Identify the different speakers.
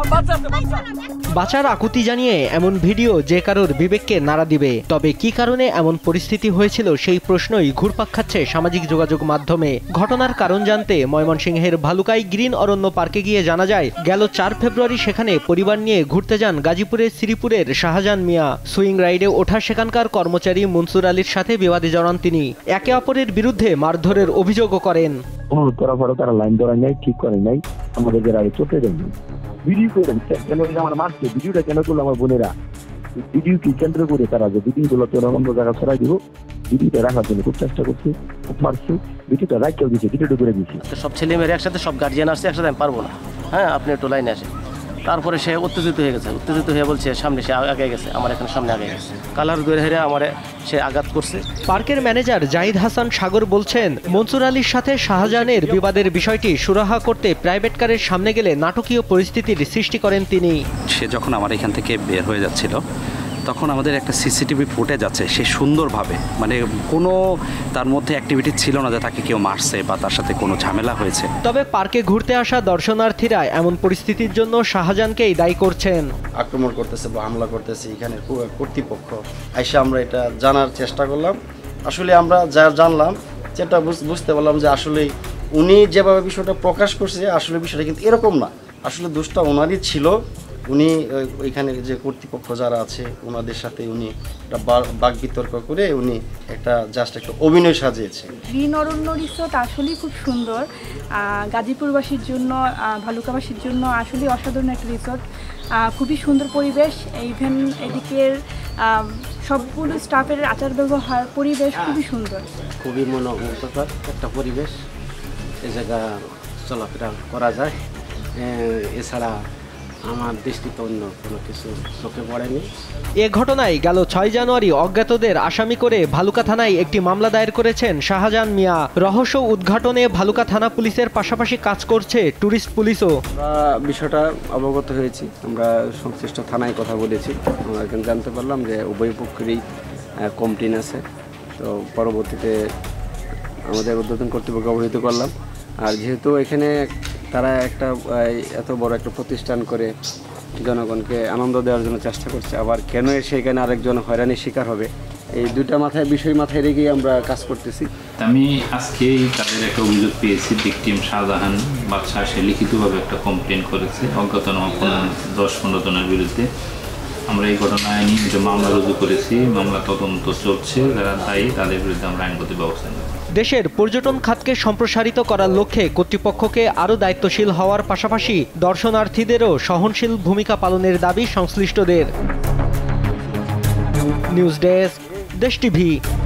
Speaker 1: বাঁচার আকুতি জানিয়ে এমন ভিডিও যে কারোর বিবেককে নাড়া দিবে। তবে কি কারণে এমন পরিস্থিতি হয়েছিল সেই প্রশ্নই ঘুরপাক খাচ্ছে সামাজিক যোগাযোগ মাধ্যমে। ঘটনার কারণ জানতে ময়মনসিংহের ভালুকাই গ্রিন অরণ্য পার্কে গিয়ে জানা যায়, গেল 4 ফেব্রুয়ারি সেখানে পরিবার নিয়ে ঘুরতে যান গাজীপুরের শ্রীপুরের শাহজাহান মিয়া। সুইং রাইডে ওঠা সেখানকার কর্মচারী মনসুর আলীর সাথে বিবাদে জড়ান তিনি। একে অপরের বিরুদ্ধে মারধরের অভিযোগও করেন।
Speaker 2: তারা লাইন ধরা নেই, ঠিক করে নাই, আমাদের গাড়ি চলতে দেয়নি। ভিডিও করে কেন আমার মারছে, ভিডিওটা কেন করলো আমার বোনেরা, ভিডিও কি কেন্দ্র করে তারা যে ভিডিওগুলো তো অন্য জায়গা ছড়াই দিব, ভিডিওটা রাখার জন্য খুব চেষ্টা করছে, খুব মারছে, ভিডিওটা রাখতেও দিচ্ছে, ভিডিওটা করে দিচ্ছে।
Speaker 3: সব ছেলে মেয়ের একসাথে, সব গার্জিয়ান আসছে একসাথে, আমি পারবো না, হ্যাঁ আপনি একটু লাইনে আসেন। তারপরে সে উত্তেজিত হয়ে গেছে, উত্তেজিত হয়ে বলছে সামনে সে আগে গেছে, আমার এখানে সামনে আগে গেছে, কালার দূরে হেরে আমার সে আঘাত করছে।
Speaker 1: পার্কের ম্যানেজার জাহিদ হাসান সাগর বলছেন, মনসুর আলীর সাথে শাহজাহানের বিবাদের বিষয়টি সুরাহা করতে প্রাইভেট কারের সামনে গেলে নাটকীয় পরিস্থিতির সৃষ্টি করেন তিনি।
Speaker 4: সে যখন আমার এখান থেকে বের হয়ে যাচ্ছিল তখন আমাদের একটা সিসিটিভি ফুটেজ আছে, সে সুন্দরভাবে মানে কোনো তার মধ্যে অ্যাক্টিভিটি ছিল না যে তাকে কেউ মারছে বা তার সাথে কোনো ঝামেলা হয়েছে।
Speaker 1: তবে পার্কে ঘুরতে আসা দর্শনার্থীরা এমন পরিস্থিতির জন্য শাহজাহানকেই দায়ী করছেন।
Speaker 5: আক্রমণ করতেছে বা হামলা করতেছে এখানে কর্তৃপক্ষ। আইসা আমরা এটা জানার চেষ্টা করলাম, আসলে আমরা যা জানলাম যেটা বুঝতে পারলাম যে আসলে উনি যেভাবে বিষয়টা প্রকাশ করছে আসলে বিষয়টা কিন্তু এরকম না, আসলে দোষটা ওনারই ছিল। উনি ওইখানে যে কর্তৃপক্ষ যারা আছে ওনাদের সাথে উনি একটা বাক বিতর্ক করে উনি একটা জাস্ট একটা অভিনয় সাজিয়েছে।
Speaker 6: গ্রিন অরণ্য রিসোর্ট আসলেই খুব সুন্দর, গাজীপুরবাসীর জন্য, ভালুকাবাসীর জন্য আসলেই অসাধারণ একটা রিসোর্ট, খুবই সুন্দর পরিবেশ। ইভেন এদিকের সবগুলো স্টাফের আচার ব্যবহার, পরিবেশ খুবই সুন্দর,
Speaker 3: খুবই মনোমুগ্ধকর একটা পরিবেশ। এ জায়গা চলাফেরা করা যায়, এছাড়া আমার দৃষ্টিতে অন্য কোনো কিছু চোখে পড়েনি।
Speaker 1: এ ঘটনায় গেল 6 জানুয়ারি অজ্ঞাতদের আসামি করে ভালুকা থানায় একটি মামলা দায়ের করেছেন শাহজাহান মিয়া। রহস্য উদ্ঘাটনে ভালুকা থানা পুলিশের পাশাপাশি কাজ করছে ট্যুরিস্ট পুলিশও।
Speaker 7: আমরা বিষয়টা অবগত হয়েছি, আমরা সংশ্লিষ্ট থানায় কথা বলেছি, আমরা এখানে জানতে পারলাম যে উভয় পক্ষেরই কমপ্লেইন আছে। তো পরবর্তীতে আমাদের ঊর্ধ্বতন কর্তৃপক্ষ অবহিত করলাম। আর যেহেতু এখানে তারা একটা এত বড় একটা প্রতিষ্ঠান করে জনগণকে আনন্দ দেওয়ার জন্য চেষ্টা করছে, আবার কেন সেখানে আরেকজন হয়রানির শিকার হবে, এই দুইটা বিষয় মাথায় রেখেই আমরা কাজ করতেছি।
Speaker 8: আমি আজকেই তাদের একটা অভিযোগ পেয়েছি, ভিকটিম শাহজাহান বাদশা সে লিখিতভাবে একটা কমপ্লেন করেছে অজ্ঞাতনামা 10-15 জনের বিরুদ্ধে। আমরা এই ঘটনায় নিয়ে যে মামলা রুজু করেছি, মামলা তদন্ত চলছে, যারা দায়ী তাদের বিরুদ্ধে আমরা আইনগত ব্যবস্থা নেব।
Speaker 1: দেশের পর্যটন খাতকে সম্প্রসারিত করার লক্ষ্যে কর্তৃপক্ষকে আরও দায়িত্বশীল হওয়ার পাশাপাশি দর্শনার্থীদেরও সহনশীল ভূমিকা পালনের দাবি সংশ্লিষ্টদের। News desk, Desh TV.